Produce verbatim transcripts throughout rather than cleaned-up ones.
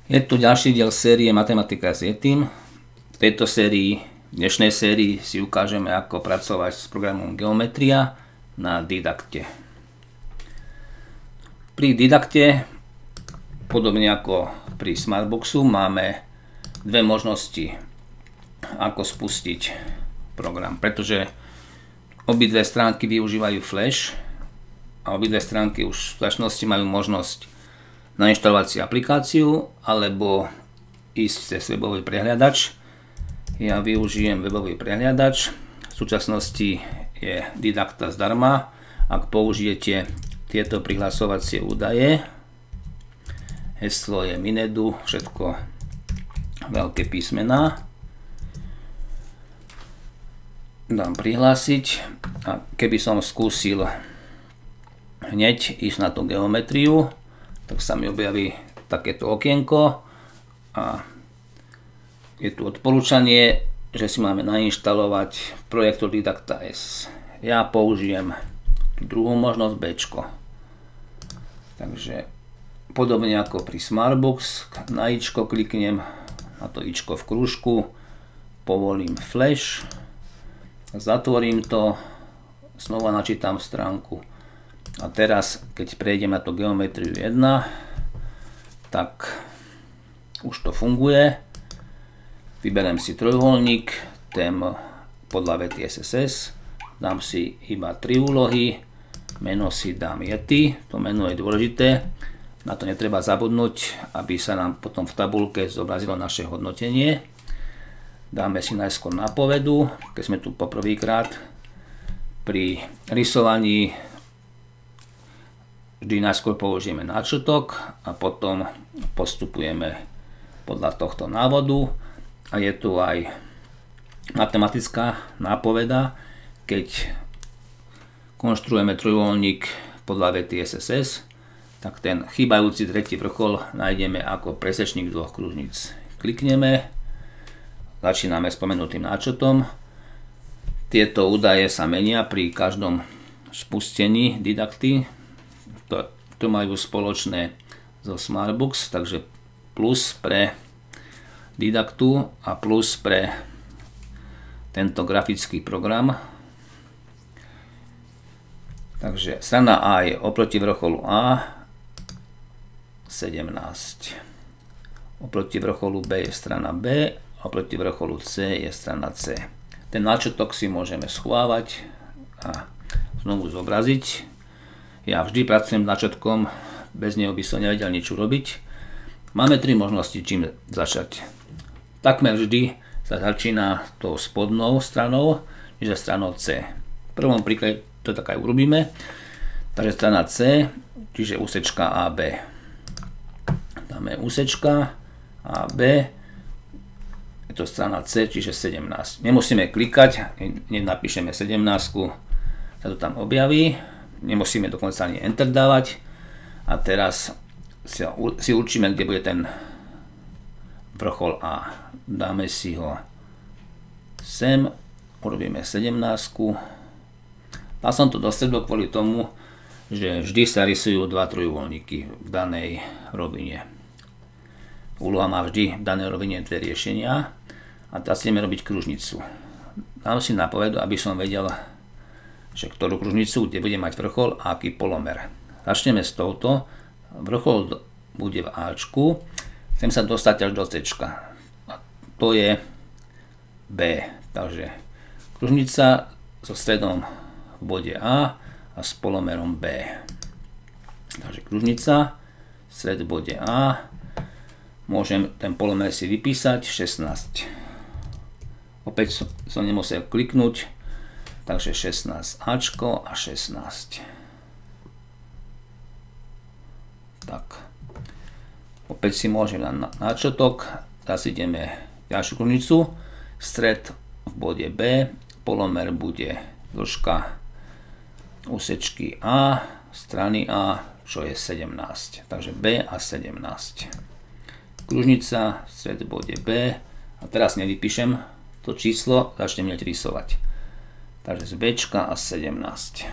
Je tu ďalší diel série Matematika s Yetim. V tejto sérii, v dnešnej sérii si ukážeme, ako pracovať s programom Geometria na Didakte. Pri Didakte, podobne ako pri Smartboxu, máme dve možnosti, ako spustiť program, pretože obidve stránky využívajú Flash a obidve stránky už v skutočnosti majú možnosť nainštalovať si aplikáciu alebo ísť cez webový prehliadač. Ja využijem webový prehliadač. V súčasnosti je Didakta zdarma. Ak použijete tieto prihlasovacie údaje, heslo je Minedu, všetko veľké písmená. Dám prihlásiť a keby som skúsil hneď ísť na tú geometriu, tak sa mi objaví takéto okienko a je tu odporúčanie, že si máme nainštalovať projektor Didakta S. Ja použijem tú druhú možnosť B. Takže podobne ako pri Smartbox, na ičko kliknem, na to ičko v krúžku, povolím Flash, zatvorím to, znova načítam stránku. A teraz, keď prejdem na tú geometriu jeden, tak už to funguje. Vyberiem si trojuholník, tém podľa vety es es es, dám si iba tri úlohy, meno si dám Yeti, to meno je dôležité, na to netreba zabudnúť, aby sa nám potom v tabulke zobrazilo naše hodnotenie. Dáme si najskôr nápovedu, keď sme tu poprvýkrát. Pri rysovaní vždy najskôr použijeme náčrtok a potom postupujeme podľa tohto návodu. A je tu aj matematická nápoveda, keď konštruujeme trojuholník podľa vety es es es, tak ten chýbajúci tretí vrchol nájdeme ako presečník dvoch kružníc. Klikneme, začíname spomenutým náčrtom. Tieto údaje sa menia pri každom spustení Didakty. To, to majú spoločné so Smartbox, takže plus pre Didaktu a plus pre tento grafický program. Takže strana A je oproti vrcholu A sedemnásť. Oproti vrcholu B je strana B, oproti vrcholu C je strana C. Ten náčrtok si môžeme schovávať a znovu zobraziť. Ja vždy pracujem s náčrtkom, bez neho by som nevedel nič urobiť. Máme tri možnosti, čím začať. Takmer vždy sa začína tou spodnou stranou, čiže stranou C. V prvom príklade to tak aj urobíme. Takže strana C, čiže úsečka á bé. Dáme úsečka á bé, je to strana C, čiže sedemnásť. Nemusíme klikať, napíšeme sedemnásť, sa to tam objaví. Nemusíme dokonca ani Enter dávať. A teraz si, si určíme, kde bude ten vrchol A. Dáme si ho sem, urobíme sedemnásť. Dal som to do stredu kvôli tomu, že vždy sa rysujú dva trojuholníky v danej rovine. Úloha má vždy v danej rovine dve riešenia. A teraz ideme robiť kružnicu. Dám si nápovedu, aby som vedel, že ktorú kružnicu, kde bude mať vrchol a aký polomer. Začneme s touto. Vrchol bude v Ačku. Chcem sa dostať až do Cčka. A to je B. Takže kružnica so stredom v bode A a s polomerom B. Takže kružnica, stred v bode A. Môžem ten polomer si vypísať šestnásť. Opäť som nemusel kliknúť. Takže šestnásť Ačko a šestnásť. Tak. Opäť si môžem na náčrtok. Teraz ideme ďalšiu kružnicu. Stred v bode B. Polomer bude dĺžka úsečky A, strany A, čo je sedemnásť. Takže B a sedemnásť. Kružnica, stred v bode B. A teraz nevypíšem to číslo, začnem hneď rysovať. Takže z Bčka a sedemnásť.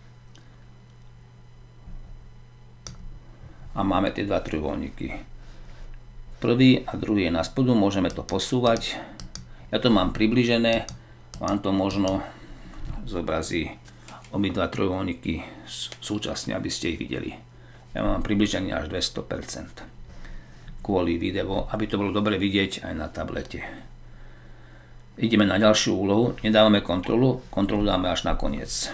A máme tie dva trojuholníky. prvý a druhý je na spodu, môžeme to posúvať. Ja to mám približené, vám to možno zobrazí obidva trojuholníky súčasne, aby ste ich videli. Ja mám približený až dvesto percent kvôli videu, aby to bolo dobre vidieť aj na tablete. Ideme na ďalšiu úlohu, nedávame kontrolu, kontrolu dáme až na koniec.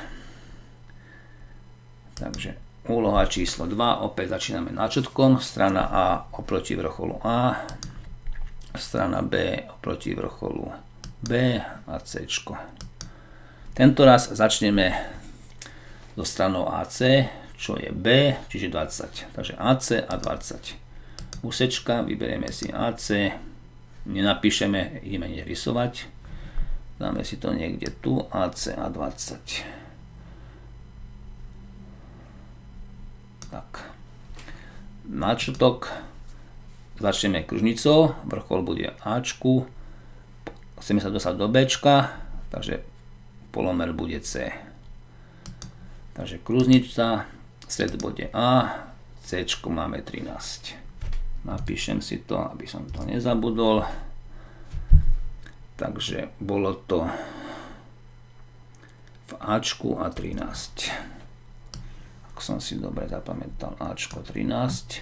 Takže úloha číslo dva, opäť začíname náčrtkom, strana A oproti vrcholu A, strana B oproti vrcholu B a C. Tento raz začneme so stranou A C, čo je B, čiže dvadsať. Takže A C a dvadsať. Úsečka, vyberieme si A C, nenapíšeme, ideme rysovať. Dáme si to niekde tu, A C a dvadsať. Tak. Náčrtok. Začneme kružnicou, vrchol bude Ačku. Chceme sa dostať do Bčka, takže polomer bude C. Takže kružnica, stred bude A, C máme trinásť. Napíšem si to, aby som to nezabudol. Takže bolo to v Ačku a trinásť. Ak som si dobre zapamätal, Ačko trinásť.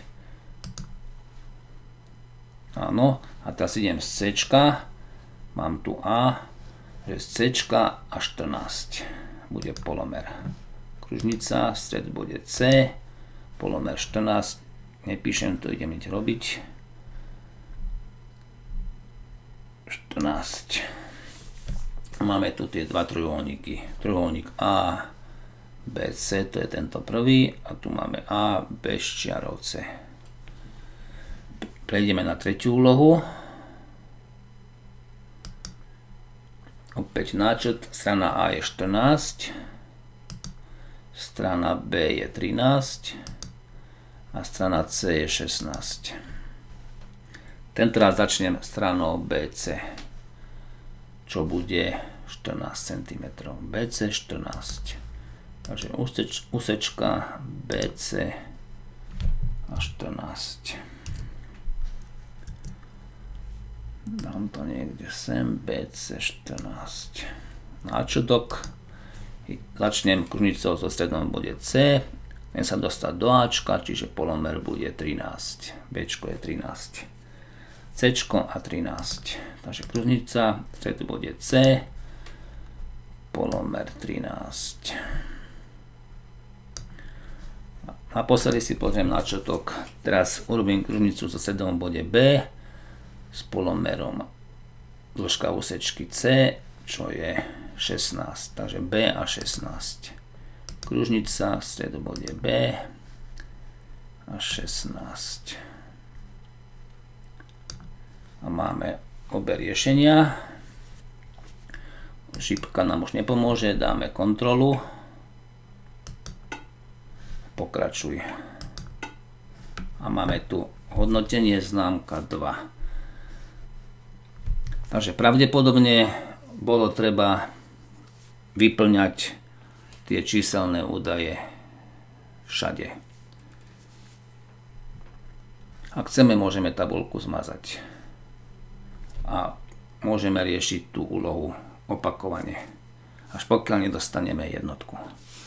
Áno, a teraz idem z Cčka. Mám tu A, že z Cčka a štrnásť bude polomer. Kružnica, stred bude C, polomer štrnásť, nepíšem to, idem ich robiť. štrnásť. Máme tu tie dva trojuholníky. Trojuholník A, B, C, to je tento prvý, a tu máme A, B s čiarou C. Prejdeme na tretiu úlohu. Opäť náčrt, strana A je štrnásť, strana B je trinásť a strana C je šestnásť. Tentoraz začnem stranou B C, čo bude štrnásť centimetrov. B C štrnásť. Takže úsečka B C a štrnásť. Dám to niekde sem, B C štrnásť. Náčrtok. Začnem kružnicou so strednom bude C. Chcem sa dostať do Ačka, čiže polomer bude trinásť. Bčko je trinásť. Cčko a trinásť. Takže kružnica, stred bude C. Polomer trinásť. Naposledy si pozriem náčrtok. Teraz urobím kružnicu so stredom bude B s polomerom dĺžka úsečky C, čo je šestnásť. Takže B a šestnásť. Kružnica, stred bude B a šestnásť. A máme obe riešenia. Šipka nám už nepomôže, dáme kontrolu. Pokračuj. A máme tu hodnotenie známka dva. Takže pravdepodobne bolo treba vyplňať tie číselné údaje všade. Ak chceme, môžeme tabuľku zmazať. A môžeme riešiť tú úlohu opakovane, až pokiaľ nedostaneme jednotku.